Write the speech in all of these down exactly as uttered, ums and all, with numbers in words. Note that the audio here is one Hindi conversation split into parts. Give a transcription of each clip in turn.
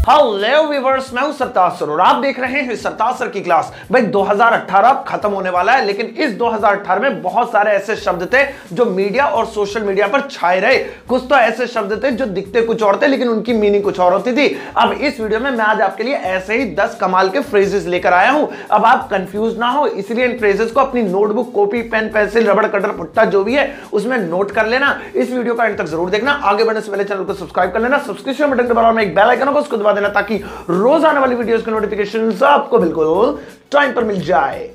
हेलो व्यूअर्स, मैं हूं सरताज सर और आप देख रहे हैं सरताज सर की क्लास। भाई दो हज़ार अठारह खत्म होने वाला है, लेकिन इस दो हज़ार अठारह में बहुत सारे ऐसे शब्द थे जो मीडिया और सोशल मीडिया पर छाए रहे। कुछ तो ऐसे शब्द थे जो दिखते कुछ और थे लेकिन उनकी मीनिंग कुछ और होती थी। अब इस वीडियो में मैं आज आपके लिए ऐसे ही दस कमाल के फ्रेजेस लेकर आया हूं। अब आप कंफ्यूज ना हो, इसलिए इन फ्रेजेस को अपनी नोटबुक, कॉपी, पेन, पेंसिल, रबड़, कटर, पुट्टा जो भी है उसमें नोट कर लेना। इस वीडियो का अंत तक जरूर देखना। आगे बढ़ने से पहले चैनल को सब्सक्राइब कर लेना, सब्सक्रिप्शन बटन के बराबर में एक बेल आइकन होगा उसको दबा देना ताकि रोज आने वाली वीडियोस के नोटिफिकेशन आपको बिल्कुल टाइम पर मिल जाए।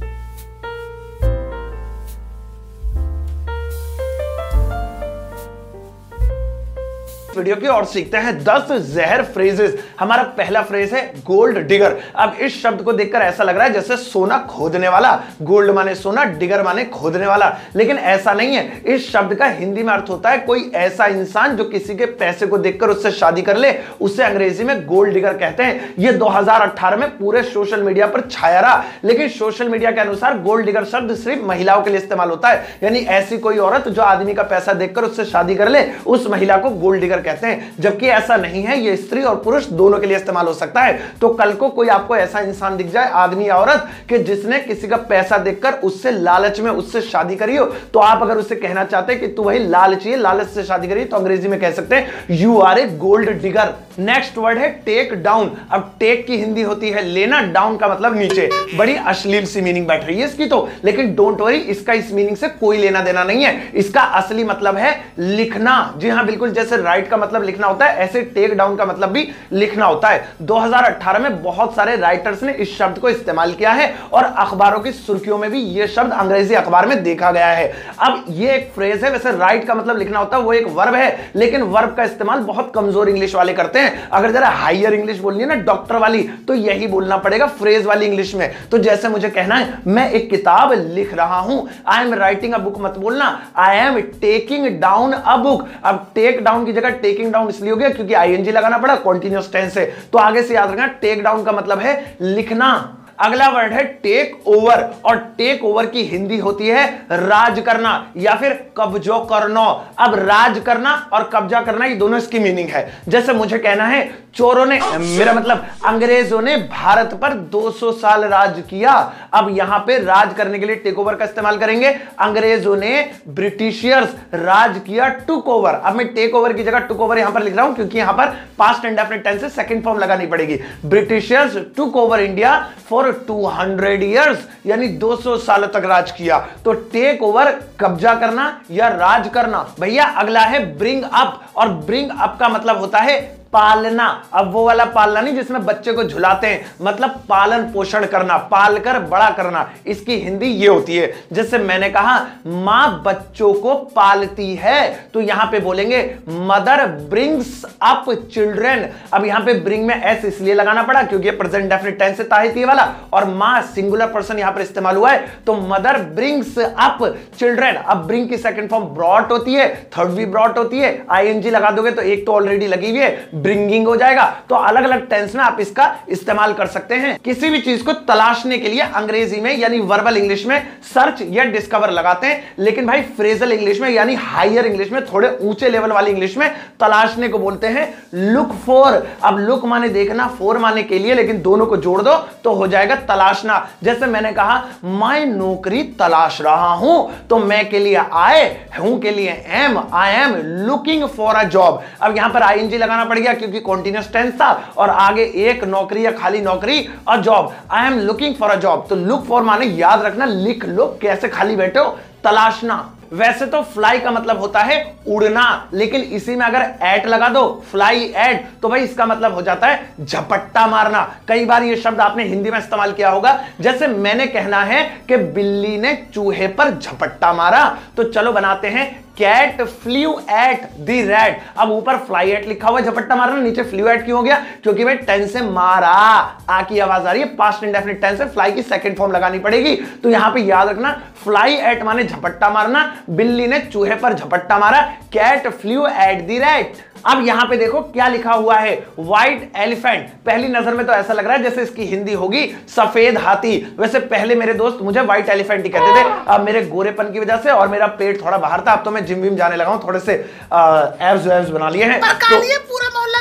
वीडियो की और सीखते हैं दस जहर फ्रेजेस। हमारा पहला फ्रेज है गोल्ड डिगर। अब इस शब्द को देखकर ऐसा लग रहा है जैसे सोना खोदने वाला। गोल्ड माने सोना, डिगर माने खोदने वाला, लेकिन ऐसा नहीं है। इस शब्द का हिंदी में अर्थ होता है कोई ऐसा इंसान जो किसी के पैसे को देखकर उससे शादी कर ले, उससे अंग्रेजी में गोल्ड डिगर कहते हैं। यह दो हज़ार अठारह में पूरे सोशल मीडिया पर छाया रहा, लेकिन सोशल मीडिया के अनुसार गोल्ड डिगर शब्द सिर्फ महिलाओं के लिए इस्तेमाल होता है। यानी ऐसी कोई औरत जो आदमी का पैसा देखकर उससे शादी कर ले, उस महिला को गोल्ड डिगर कहते हैं। जबकि ऐसा नहीं है, ये स्त्री और पुरुष दोनों के लिए इस्तेमाल हो सकता है। तो कल को कोई आपको ऐसा इंसान दिख जाए, आदमी या औरत, कि जिसने किसी का पैसा देखकर उससे लालच में उससे शादी करी हो, तो आप अगर उससे कहना चाहते हैं कि तू वही लालची है, लालच से शादी करी, तो अंग्रेजी में कह सकते हैं you are a gold digger. Next word है टेक डाउन। अब टेक की हिंदी होती है लेना, डाउन का मतलब नीचे। बड़ी अश्लील सी मीनिंग बैठ रही है इसकी तो, लेकिन डोंट वरी, इसका इस मीनिंग से कोई लेना देना नहीं है। इसका असली मतलब है लिखना। जी हां, बिल्कुल जैसे राइट का मतलब लिखना होता है, ऐसे टेक डाउन का मतलब भी लिखना होता है। दो हज़ार अठारह में बहुत सारे राइटर्स ने इस शब्द को इस्तेमाल किया है और अखबारों की सुर्खियों में भी यह शब्द अंग्रेजी अखबार में देखा गया है। अब यह एक फ्रेज है, वैसे राइट का मतलब लिखना होता है, वो एक वर्ब है, लेकिन वर्ब का इस्तेमाल बहुत कमजोर इंग्लिश वाले करते हैं। अगर जरा हायर इंग्लिश बोलनी है ना, डॉक्टर वाली, तो यही बोलना पड़ेगा फ्रेज वाली इंग्लिश में। तो जैसे मुझे कहना है मैं एक किताब लिख रहा हूं, I am writing a book मत बोलना, I am taking down a book. अब टेक डाउन की जगह टेकिंग डाउन इसलिए हो गया क्योंकि आईएनजी लगाना पड़ा कॉन्टिन्यूअस टेंस से। तो आगे से याद रखना, टेक डाउन का मतलब है लिखना। अगला वर्ड है टेक ओवर, और टेक ओवर की हिंदी होती है राज करना या फिर कब्जा करना। अब राज करना और कब्जा करना, ये दोनों इसकी मीनिंग है। जैसे मुझे कहना है चोरों ने, मेरा मतलब अंग्रेजों ने भारत पर दो सौ साल राज किया। अब यहां पे राज करने के लिए टेक ओवर का इस्तेमाल करेंगे। अंग्रेजों ने, ब्रिटिशियर्स राज किया, टुक ओवर। अब मैं टेक ओवर की जगह टुक ओवर यहां पर लिख रहा हूं क्योंकि यहां पर पास्ट इंडेफिनिट टेंस से सेकंड फॉर्म लगानी पड़ेगी। Britishers took over India for दो सौ इयर्स, यानी दो सौ साल तक राज किया। तो टेक ओवर कब्जा करना या राज करना। भैया अगला है ब्रिंग अप, और ब्रिंग अप का मतलब होता है पालना। अब वो वाला पालना नहीं जिसमें बच्चे को झुलाते हैं, मतलब पालन पोषण करना, पालकर बड़ा करना। इसकी हिंदी ये होती है। जैसे मैंने कहा मां बच्चों को पालती है, तो यहां पे बोलेंगे मदर ब्रिंग्स अप चिल्ड्रन। अब यहां पे ब्रिंग में एस इसलिए लगाना पड़ा क्योंकि प्रेजेंट डेफिनिट टेंस से ताहिती वाला, और मां सिंगुलर पर्सन यहां पर इस्तेमाल हुआ है, तो मदर ब्रिंग्स अप चिल्ड्रन। अब ब्रिंग की सेकंड फॉर्म ब्रॉट होती है, थर्ड भी ब्रॉट होती है। आईएनजी लगा दोगे तो एक तो ऑलरेडी लगी हुई है, ब्रिंगिंग हो जाएगा। तो अलग अलग टेंस में आप इसका इस्तेमाल कर सकते हैं। किसी भी चीज को तलाशने के लिए अंग्रेजी में यानी वर्बल इंग्लिश में सर्च या डिस्कवर लगाते हैं, लेकिन भाई फ्रेजल इंग्लिश में यानी हायर इंग्लिश में, थोड़े ऊंचे लेवल वाली इंग्लिश में तलाशने को बोलते हैं लुक फॉर। अब लुक माने देखना, फॉर माने के लिए, लेकिन दोनों को जोड़ दो तो हो जाएगा तलाशना। जैसे मैंने कहा मैं नौकरी तलाश रहा हूं, तो मैं के लिए आए, हूं के लिए am, I am looking for a job. अब यहां पर आईएनजी लगाना पड़ गया क्योंकि कॉन्टिन्यूअस टेंस था और आगे एक नौकरी या खाली नौकरी और job. I am looking for a job. तो लुक फॉर माने याद रखना, लिख लो, कैसे खाली बैठे हो, तलाशना। वैसे तो फ्लाई का मतलब होता है उड़ना, लेकिन इसी में अगर एट लगा दो, फ्लाई एट, तो भाई इसका मतलब हो जाता है झपट्टा मारना। कई बार ये शब्द आपने हिंदी में इस्तेमाल किया होगा। जैसे मैंने कहना है कि बिल्ली ने चूहे पर झपट्टा मारा, तो चलो बनाते हैं cat flew at the rat. अब ऊपर फ्लाई एट लिखा हुआ, झपट्टा मारना, नीचे फ्लू एट क्यों हो गया? क्योंकि भाई टेंस से मारा, आ की आवाज आ रही है, पास्ट इंडेफिनिट टेंस से फ्लाई की सेकंड फॉर्म लगानी पड़ेगी। तो यहां पे याद रखना, फ्लाई एट माने झपट्टा मारना, बिल्ली ने चूहे पर झपट्टा मारा, cat flew at the rat. अब यहां पे देखो क्या लिखा हुआ है, व्हाइट एलिफेंट। पहली नजर में तो ऐसा लग रहा है जैसे इसकी हिंदी होगी सफेद हाथी। वैसे पहले मेरे दोस्त मुझे व्हाइट एलिफेंट ही कहते थे, अब मेरे गोरेपन की वजह से और मेरा पेट थोड़ा बाहर था, अब तो मैं जिम विम जाने लगा हूं, थोड़े से एब्स वेब्स बना लिए हैं। पर कालिए पूरा मोहल्ला तो तुझे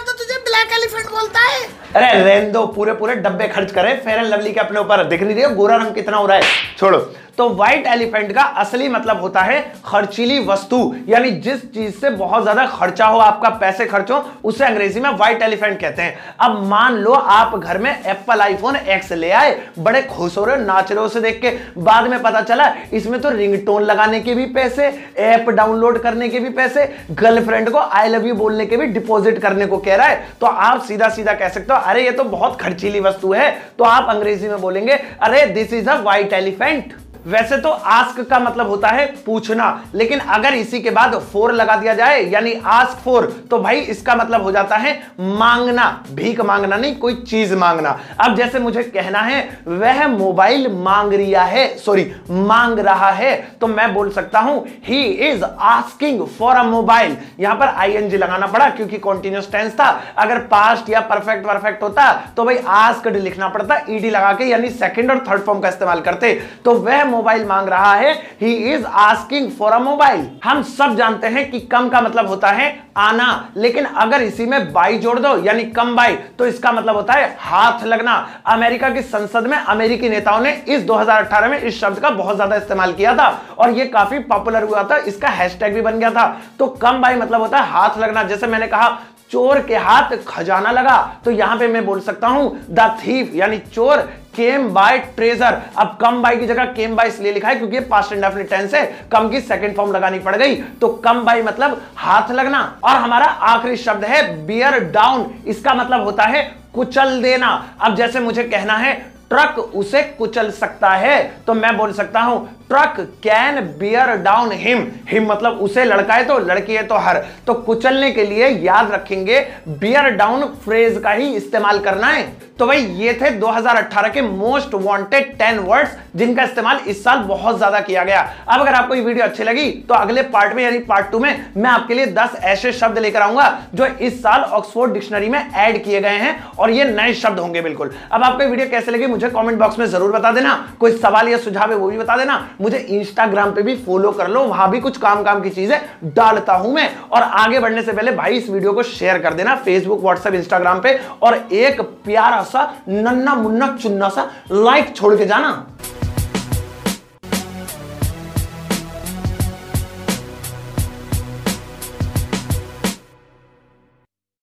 ब्लैक एलिफेंट बोलता है। अरे रहने दो, पूरे पूरे डब्बे खर्च करे फेयर एंड लवली के अपने ऊपर। दिख नहीं रही है गोरा रंग कितना हो रहा है, छोड़ो। तो व्हाइट एलिफेंट का असली मतलब होता है खर्चीली वस्तु, यानी जिस चीज से बहुत ज्यादा खर्चा हो, आपका पैसे खर्च हो, उसे अंग्रेजी में व्हाइट एलिफेंट कहते हैं। अब मान लो आप घर में एप्पल आईफोन एक्स ले आए, बड़े खुश हो रहे हो, नाच रहे हो उसे देख के, बाद में पता चला इसमें तो रिंगटोन लगाने के भी पैसे, ऐप डाउनलोड करने के भी पैसे, गर्लफ्रेंड को आई लव यू बोलने के भी डिपॉजिट करने को कह रहा है, तो आप सीधा सीधा कह सकते हो अरे ये तो बहुत खर्चीली वस्तु है। तो आप अंग्रेजी में बोलेंगे अरे this is a white elephant. वैसे तो आस्क का मतलब होता है पूछना, लेकिन अगर इसी के बाद फोर लगा दिया जाए यानी आस्क फोर, तो भाई इसका मतलब हो जाता है मांगना, भीख मांगना नहीं, कोई चीज मांगना। अब जैसे मुझे कहना है वह मोबाइल मांग रिया है, सॉरी मांग रहा है, तो मैं बोल सकता हूं he is asking for a mobile. यहां पर आईएनजी लगाना पड़ा क्योंकि कॉन्टिन्यूअस टेंस था। अगर पास्ट या परफेक्ट परफेक्ट होता तो भाई आस्क्ड लिखना पड़ता ईडी लगा के, यानी सेकंड और थर्ड फॉर्म का इस्तेमाल करते। तो वह मोबाइल मांग रहा है, he is asking for a mobile. हम सब जानते हैं कि कम का मतलब होता है आना, लेकिन अगर इसी में बाई जोड़ दो यानी कम बाई, तो इसका मतलब होता है हाथ लगना। अमेरिका की संसद में अमेरिकी नेताओं ने इस दो हज़ार अठारह में इस शब्द का बहुत ज्यादा इस्तेमाल किया था और यह काफी पॉपुलर हुआ था, इसका हैशटैग भी बन गया था। तो कम बाई मतलब होता है हाथ लगना। जैसे मैंने कहा चोर के हाथ खजाना लगा, तो यहां पे मैं बोल सकता हूं द थीफ यानी चोर केम बाय ट्रेजर। अब कम बाय की जगह केम बाय इसलिए लिखा है क्योंकि ये पास्ट इंडेफिनिट टेंस है, कम की सेकंड फॉर्म लगानी पड़ गई, तो कम बाय मतलब हाथ लगना। और हमारा आखिरी शब्द है बियर डाउन, इसका मतलब होता है कुचल देना। अब जैसे मुझे कहना है ट्रक उसे कुचल सकता है, तो मैं बोल सकता हूं truck can bear down him. Him मतलब उसे, लड़का है तो, लड़की है तो हर। तो कुचलने के लिए याद रखेंगे बियर डाउन फ्रेज का ही इस्तेमाल करना है। तो भाई ये थे दो हज़ार अठारह के मोस्ट वांटेड टेन वर्ड्स जिनका इस्तेमाल इस साल बहुत ज्यादा किया गया। अब अगर आपको ये वीडियो अच्छी लगी तो अगले पार्ट में यानी पार्ट टू में मैं आपके लिए दस ऐसे शब्द लेकर आऊंगा जो इस साल ऑक्सफोर्ड डिक्शनरी में ऐड किए गए हैं और ये नए शब्द होंगे बिल्कुल। अब आपको ये वीडियो कैसे लगी मुझे कमेंट बॉक्स में जरूर बता देना, कोई सवाल या सुझाव है वो भी बता देना। मुझे इंस्टाग्राम पे भी फॉलो कर लो, वहां भी कुछ काम काम की चीजें डालता हूं मैं। और आगे बढ़ने से पहले भाई इस वीडियो को शेयर कर देना फेसबुक, व्हाट्सएप, इंस्टाग्राम पे, और एक प्यारा सा नन्ना मुन्ना चुन्ना सा लाइक छोड़ के जाना।